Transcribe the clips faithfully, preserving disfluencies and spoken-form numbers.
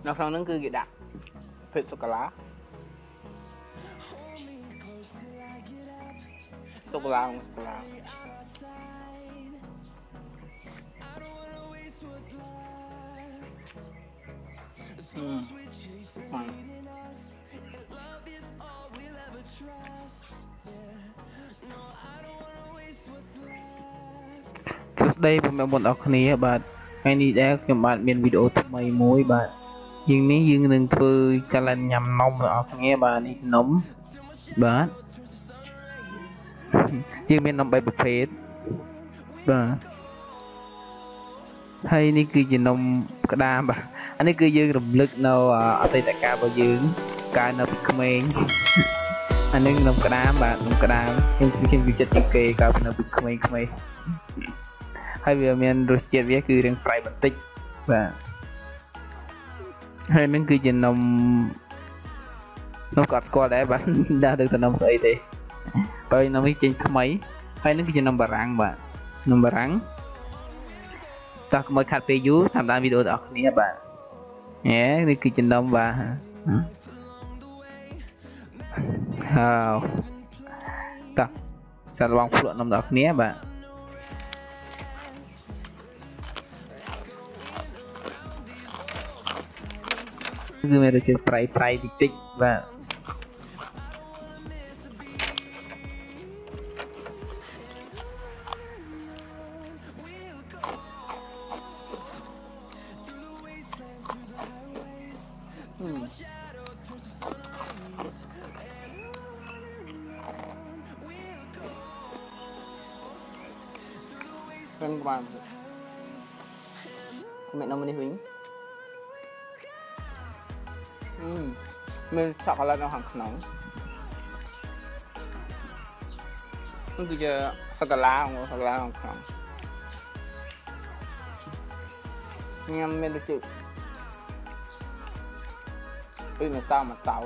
nó xong nó cứ cái đạn phết sô cô la sô cô la sô cô la ừ. Trước đâyผมđã muốn đọc này bạn ngàyนี้ได้ខ្ញុំបាទមានវីដេអូថ្មីមួយបាទយើងនេះយើងនឹងធ្វើ challenge ញ៉ាំនំដល់អ្នកគ្នាបាទនេះនំបាទយើងមាននំបីប្រភេទបាទហើយនេះគឺជានំក្តាមបាទអានេះគឺយើងរំលឹកនៅអតីតកាលរបស់យើងកាលនៅពីក្មេងអានេះនំក្តាមបាទនំក្តាមខ្ញុំខ្ញុំវាចិត្តជាងគេកាលនៅពីក្មេងក្មេងហើយវាមានរសជាតិវាគឺរាងប្រៃបន្តិចបាទហើយនឹងគឺជានំនំក៏អត់ស្គាល់ដែរបាទដាក់ទៅនំស្អីទេបើនំនេះចេញថ្មីហើយនឹងគឺជានំបារាំងបាទនំបារាំងតោះកុំឲ្យខាត់ពេលយូរតាមដានវីដេអូរបស់អ្នកគ្នាបាទហេនេះគឺជានំបាទហើយតោះចាំលងភ្លក់នំដល់គ្នាបាទគឺមានរសជាតិប្រៃប្រៃតិចតិចបាទ Vâng các bạn mẹ nấu mìnhវិញមានឆូកូឡានៅខាងក្នុងនោះគឺជាសូកូឡាសូកូឡាខាងក្នុងញ៉ាំមានរសជាតិពីម្សៅម្សៅ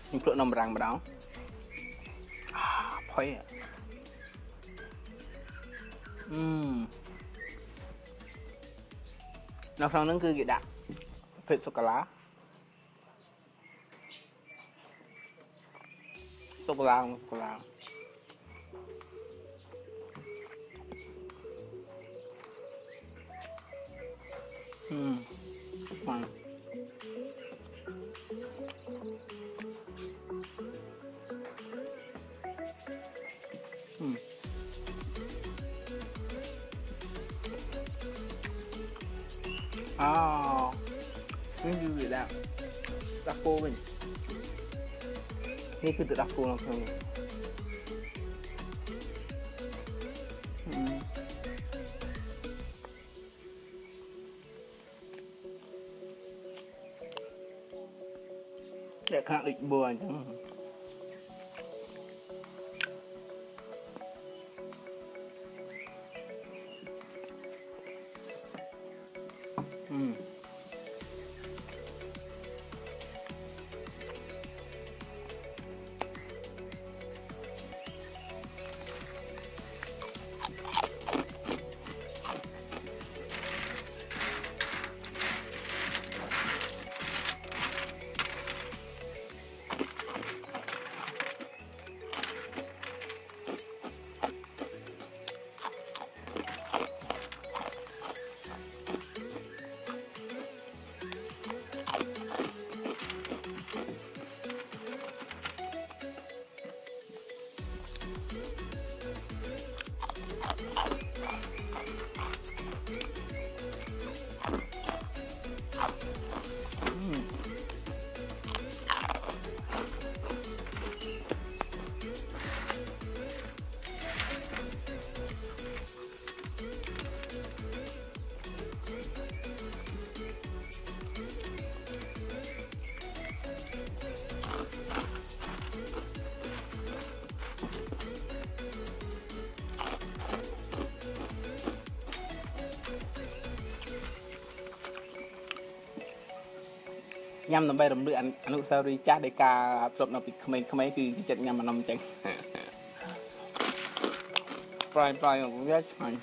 mình pluk nằm răng mà đó phơi um nó xong nó cứ cái đạn phết sô cô la sô cô la sô cô la um ngon um à cái gì vậy đó đặc cô mìnhนี่คือตัวดักกูลองทำเด็กขนาดอีกบัวจังอืมยำน้ำใบรำเลือดอนุสาวรีย์จ้าได้กาปลดน้ำปิดขมิ้นขมิ้นคือจัดยำมันน้ำจังปล่อยปล่อยของกูแค่ช่วย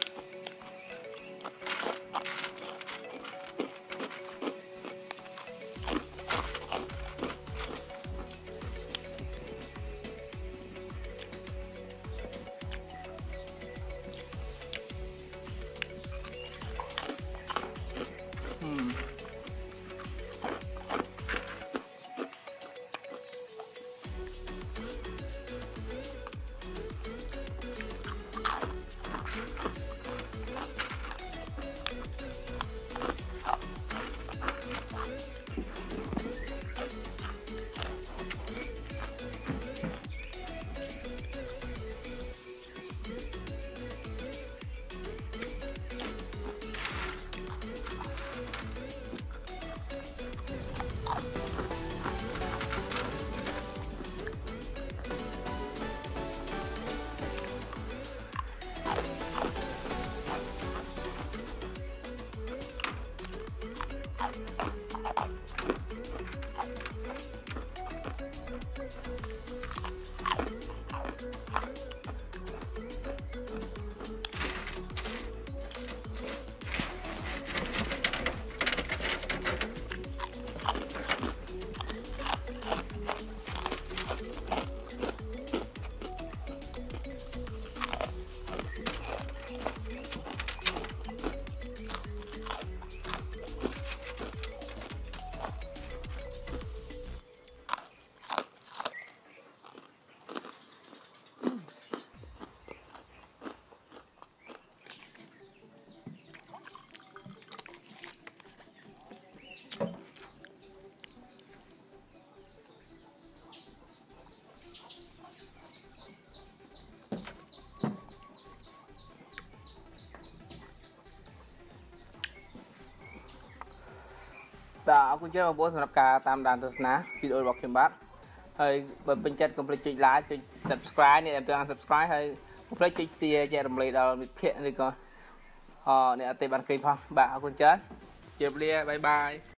แต่เอาคุณเจ้ามาบอกสำหรับการตามด่านตัวนะวิดีโอบอกเข็มบัตเฮ้ยเป็นจัดกับจุดไลค์จุด subscribe เนี่ยตัวการ subscribe ให้ผมเลยจุด share จะรำลึกเรามีเพี้ยนนี่ก่อนอ๋อเนี่ยติดบันเกินพอบ่าวคุณเจ้าเจ็บเรียบายบาย